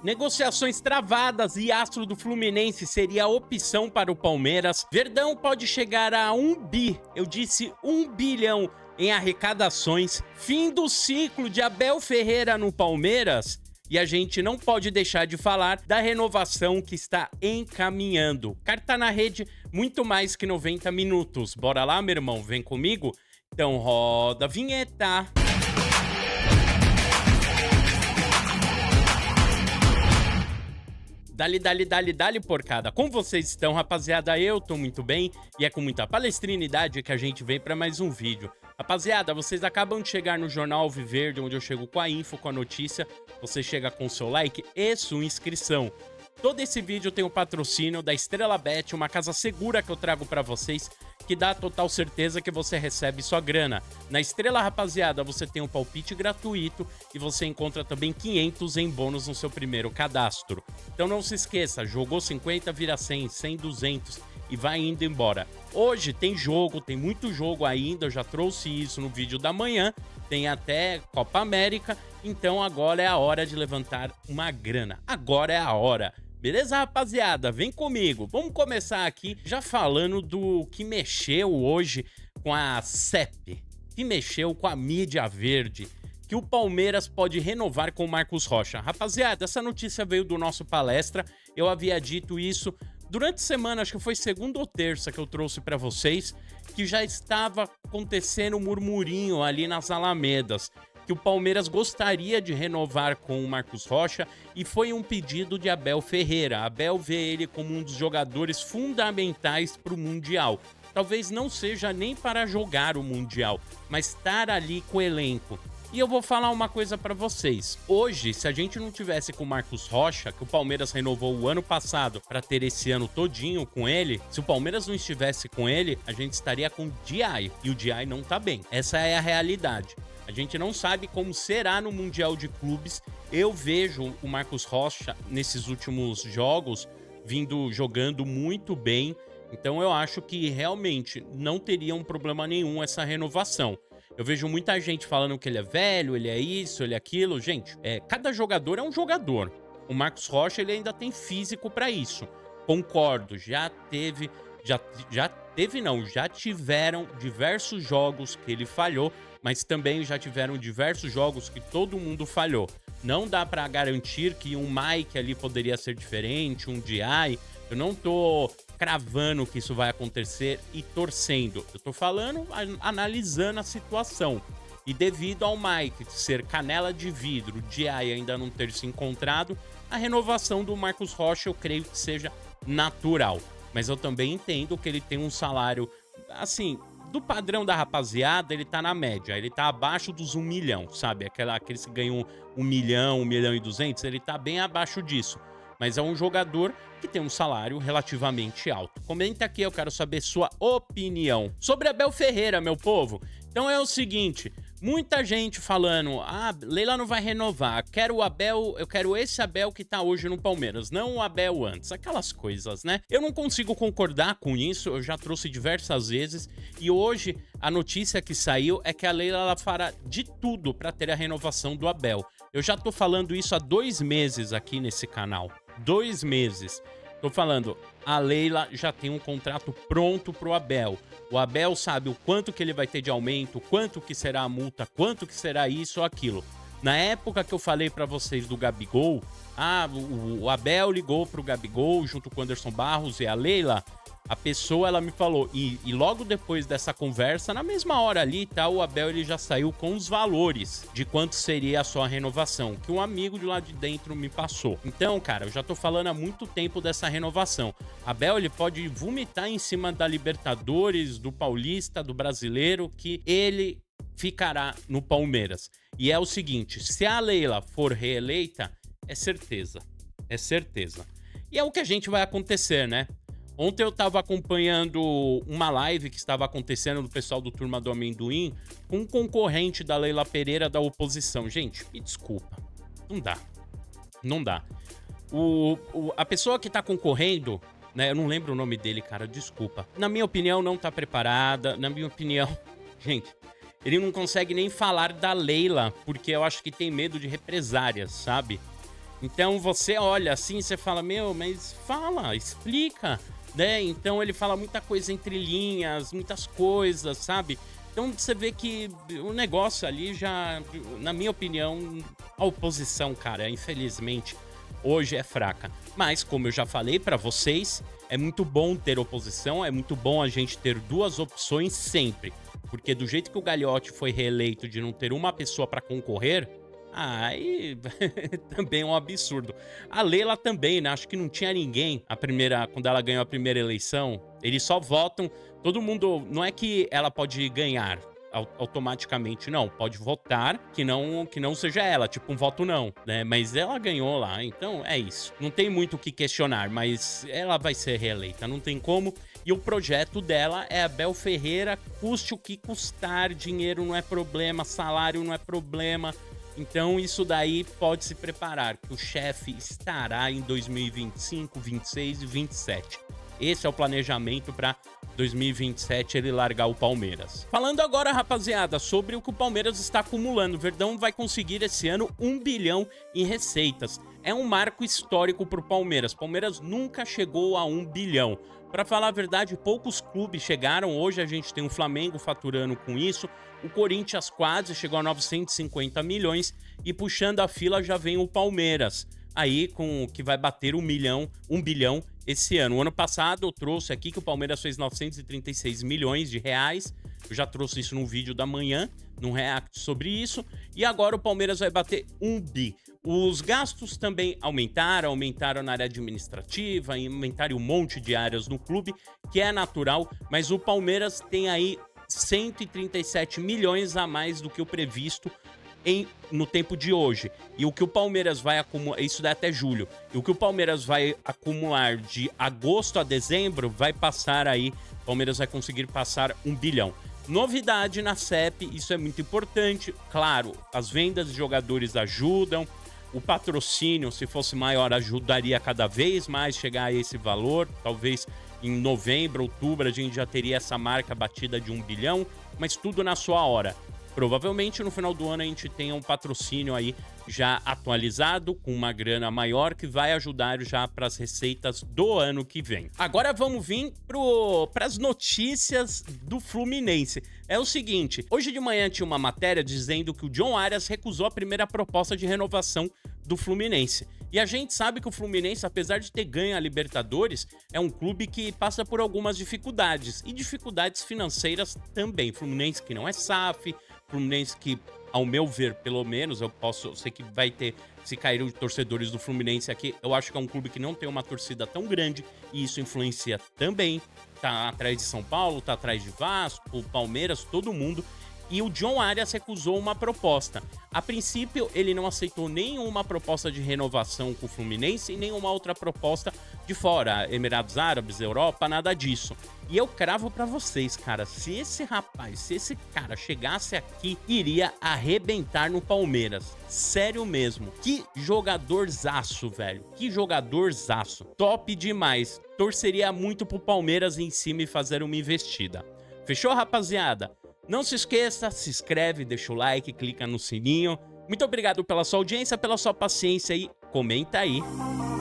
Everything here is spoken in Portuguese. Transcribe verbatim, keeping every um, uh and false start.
Negociações travadas e Astro do Fluminense seria a opção para o Palmeiras. Verdão pode chegar a um bi, eu disse um bilhão em arrecadações. Fim do ciclo de Abel Ferreira no Palmeiras. E a gente não pode deixar de falar da renovação que está encaminhando. Carta na rede, muito mais que noventa minutos. Bora lá, meu irmão? Vem comigo? Então roda a vinheta. Dali, dali, dali, dali, porcada. Como vocês estão, rapaziada? Eu tô muito bem e é com muita palestrinidade que a gente vem pra mais um vídeo. Rapaziada, vocês acabam de chegar no Jornal Alviverde, onde eu chego com a info, com a notícia. Você chega com seu like e sua inscrição. Todo esse vídeo tem o patrocínio da Estrela Bet, uma casa segura que eu trago pra vocês, que dá total certeza que você recebe sua grana. Na Estrela, rapaziada, você tem um palpite gratuito e você encontra também quinhentos em bônus no seu primeiro cadastro. Então não se esqueça, jogou cinquenta, vira cem, cem, duzentos e vai indo embora. Hoje tem jogo, tem muito jogo ainda, eu já trouxe isso no vídeo da manhã, tem até Copa América, então agora é a hora de levantar uma grana. Agora é a hora. Beleza, rapaziada? Vem comigo. Vamos começar aqui já falando do que mexeu hoje com a C E P, que mexeu com a mídia verde, que o Palmeiras pode renovar com o Marcos Rocha. Rapaziada, essa notícia veio do nosso palestra, eu havia dito isso durante a semana, acho que foi segunda ou terça que eu trouxe para vocês, que já estava acontecendo um murmurinho ali nas Alamedas, que o Palmeiras gostaria de renovar com o Marcos Rocha e foi um pedido de Abel Ferreira. Abel vê ele como um dos jogadores fundamentais para o Mundial. Talvez não seja nem para jogar o Mundial, mas estar ali com o elenco. E eu vou falar uma coisa para vocês. Hoje, se a gente não tivesse com o Marcos Rocha, que o Palmeiras renovou o ano passado para ter esse ano todinho com ele, se o Palmeiras não estivesse com ele, a gente estaria com o D I. E o D I não tá bem. Essa é a realidade. A gente não sabe como será no Mundial de Clubes. Eu vejo o Marcos Rocha nesses últimos jogos vindo jogando muito bem. Então eu acho que realmente não teria um problema nenhum essa renovação. Eu vejo muita gente falando que ele é velho, ele é isso, ele é aquilo. Gente, é, cada jogador é um jogador. O Marcos Rocha ele ainda tem físico para isso. Concordo, já teve... Já, já teve não, já tiveram diversos jogos que ele falhou, mas também já tiveram diversos jogos que todo mundo falhou. Não dá para garantir que um Mike ali poderia ser diferente, um D I. Eu não tô cravando que isso vai acontecer e torcendo. Eu tô falando, analisando a situação. E devido ao Mike ser canela de vidro, o D I ainda não ter se encontrado, a renovação do Marcos Rocha eu creio que seja natural. Mas eu também entendo que ele tem um salário, assim, do padrão da rapaziada, ele tá na média. Ele tá abaixo dos um milhão, sabe? Aquela, aqueles que ganham um milhão, um milhão e duzentos, ele tá bem abaixo disso. Mas é um jogador que tem um salário relativamente alto. Comenta aqui, eu quero saber sua opinião. Sobre Abel Ferreira, meu povo. Então é o seguinte... Muita gente falando, ah, Leila não vai renovar, quero o Abel, eu quero esse Abel que tá hoje no Palmeiras, não o Abel antes, aquelas coisas, né? Eu não consigo concordar com isso, eu já trouxe diversas vezes, e hoje a notícia que saiu é que a Leila ela fará de tudo para ter a renovação do Abel. Eu já tô falando isso há dois meses aqui nesse canal, dois meses. Tô falando, a Leila já tem um contrato pronto pro Abel. O Abel sabe o quanto que ele vai ter de aumento, quanto que será a multa, quanto que será isso ou aquilo. Na época que eu falei pra vocês do Gabigol, ah, o, o Abel ligou pro Gabigol junto com o Anderson Barros e a Leila, a pessoa ela me falou, e, e logo depois dessa conversa, na mesma hora ali, tá, o Abel ele já saiu com os valores de quanto seria a sua renovação, que um amigo de lá de dentro me passou. Então, cara, eu já tô falando há muito tempo dessa renovação. Abel ele pode vomitar em cima da Libertadores, do Paulista, do Brasileiro, que ele ficará no Palmeiras. E é o seguinte, se a Leila for reeleita, é certeza, é certeza. E é o que a gente vai acontecer, né? Ontem eu tava acompanhando uma live que estava acontecendo do pessoal do Turma do Amendoim com um concorrente da Leila Pereira da oposição. Gente, me desculpa. Não dá. Não dá. O, o, a pessoa que tá concorrendo, né? Eu não lembro o nome dele, cara. Desculpa. Na minha opinião, não tá preparada. Na minha opinião... Gente, ele não consegue nem falar da Leila porque eu acho que tem medo de represárias, sabe? Então você olha assim, você fala, meu, mas fala, explica, né? Então ele fala muita coisa entre linhas, muitas coisas, sabe? Então você vê que o negócio ali já, na minha opinião, a oposição, cara, infelizmente, hoje é fraca. Mas, como eu já falei pra vocês, é muito bom ter oposição, é muito bom a gente ter duas opções sempre. Porque do jeito que o Gagliotti foi reeleito de não ter uma pessoa pra concorrer, aí também é um absurdo. A Leila também, né? Acho que não tinha ninguém a primeira, quando ela ganhou a primeira eleição. Eles só votam, todo mundo, não é que ela pode ganhar automaticamente, não, pode votar que não que não seja ela, tipo um voto não, né? Mas ela ganhou lá, então é isso. Não tem muito o que questionar, mas ela vai ser reeleita, não tem como. E o projeto dela é Abel Ferreira, custe o que custar, dinheiro não é problema, salário não é problema. Então isso daí pode se preparar, que o chefe estará em dois mil e vinte e cinco, vinte e seis e vinte e sete. Esse é o planejamento para dois mil e vinte e sete ele largar o Palmeiras. Falando agora, rapaziada, sobre o que o Palmeiras está acumulando. O Verdão vai conseguir esse ano um bilhão em receitas. É um marco histórico para o Palmeiras. Palmeiras nunca chegou a um bilhão. Para falar a verdade, poucos clubes chegaram. Hoje a gente tem o Flamengo faturando com isso. O Corinthians quase chegou a novecentos e cinquenta milhões. E puxando a fila já vem o Palmeiras. Aí com que vai bater um milhão, um bilhão esse ano. O ano passado eu trouxe aqui que o Palmeiras fez novecentos e trinta e seis milhões de reais. Eu já trouxe isso num vídeo da manhã, num react sobre isso. E agora o Palmeiras vai bater um bi. Os gastos também aumentaram, aumentaram na área administrativa, aumentaram um monte de áreas no clube, que é natural. Mas o Palmeiras tem aí cento e trinta e sete milhões a mais do que o previsto Em, no tempo de hoje. E o que o Palmeiras vai acumular, isso dá até julho, e o que o Palmeiras vai acumular de agosto a dezembro vai passar aí, o Palmeiras vai conseguir passar um bilhão. Novidade na C E P, isso é muito importante, claro, as vendas de jogadores ajudam, o patrocínio, se fosse maior, ajudaria cada vez mais chegar a esse valor, talvez em novembro, outubro, a gente já teria essa marca batida de um bilhão, mas tudo na sua hora. Provavelmente no final do ano a gente tenha um patrocínio aí já atualizado, com uma grana maior, que vai ajudar já para as receitas do ano que vem. Agora vamos vir para as notícias do Fluminense. É o seguinte, hoje de manhã tinha uma matéria dizendo que o John Arias recusou a primeira proposta de renovação do Fluminense. E a gente sabe que o Fluminense, apesar de ter ganho a Libertadores, é um clube que passa por algumas dificuldades, e dificuldades financeiras também. Fluminense que não é S A F, Fluminense que, ao meu ver, pelo menos, eu posso, eu sei que vai ter, se caíram torcedores do Fluminense aqui, eu acho que é um clube que não tem uma torcida tão grande, e isso influencia também. Tá atrás de São Paulo, tá atrás de Vasco, Palmeiras, todo mundo. E o John Arias recusou uma proposta. A princípio, ele não aceitou nenhuma proposta de renovação com o Fluminense e nenhuma outra proposta de fora, Emirados Árabes, Europa, nada disso. E eu cravo pra vocês, cara, se esse rapaz, se esse cara chegasse aqui, iria arrebentar no Palmeiras. Sério mesmo. Que jogadorzaço, velho. Que jogadorzaço. Top demais. Torceria muito pro Palmeiras em cima e fazer uma investida. Fechou, rapaziada? Não se esqueça, se inscreve, deixa o like, clica no sininho. Muito obrigado pela sua audiência, pela sua paciência e comenta aí.